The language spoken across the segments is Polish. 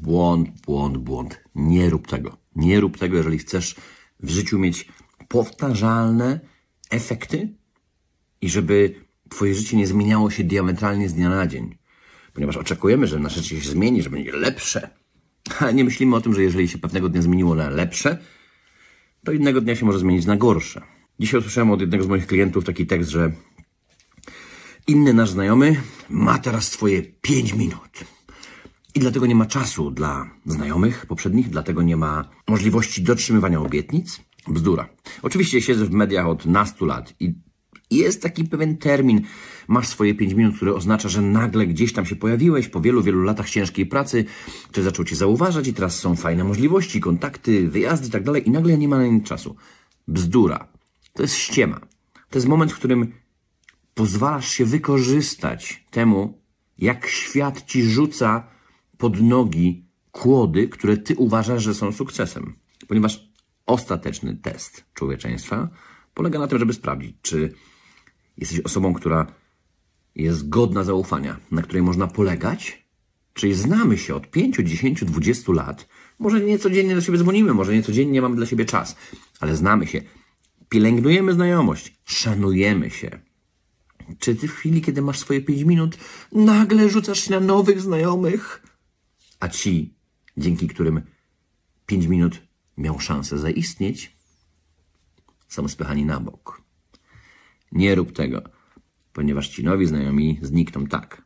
błąd, błąd, błąd. Nie rób tego. Nie rób tego, jeżeli chcesz w życiu mieć powtarzalne efekty i żeby twoje życie nie zmieniało się diametralnie z dnia na dzień. Ponieważ oczekujemy, że nasze życie się zmieni, że będzie lepsze. Ale nie myślimy o tym, że jeżeli się pewnego dnia zmieniło na lepsze, to innego dnia się może zmienić na gorsze. Dzisiaj usłyszałem od jednego z moich klientów taki tekst, że inny nasz znajomy ma teraz swoje 5 minut. I dlatego nie ma czasu dla znajomych poprzednich, dlatego nie ma możliwości dotrzymywania obietnic. Bzdura. Oczywiście siedzę w mediach od nastu lat i jest taki pewien termin, masz swoje 5 minut, który oznacza, że nagle gdzieś tam się pojawiłeś po wielu, wielu latach ciężkiej pracy, ktoś zaczął cię zauważać i teraz są fajne możliwości, kontakty, wyjazdy i tak dalej i nagle nie ma na nic czasu. Bzdura. To jest ściema. To jest moment, w którym pozwalasz się wykorzystać temu, jak świat ci rzuca pod nogi kłody, które ty uważasz, że są sukcesem. Ponieważ ostateczny test człowieczeństwa polega na tym, żeby sprawdzić, czy jesteś osobą, która jest godna zaufania, na której można polegać, czyli znamy się od 5, 10, 20 lat. Może nie codziennie do siebie dzwonimy, może nie codziennie mamy dla siebie czas, ale znamy się, pielęgnujemy znajomość, szanujemy się. Czy ty w chwili, kiedy masz swoje 5 minut, nagle rzucasz się na nowych znajomych, a ci, dzięki którym 5 minut miał szansę zaistnieć, są spychani na bok. Nie rób tego, ponieważ ci nowi znajomi znikną tak.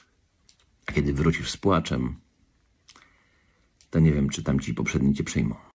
A kiedy wrócisz z płaczem, to nie wiem, czy tamci poprzedni cię przyjmą.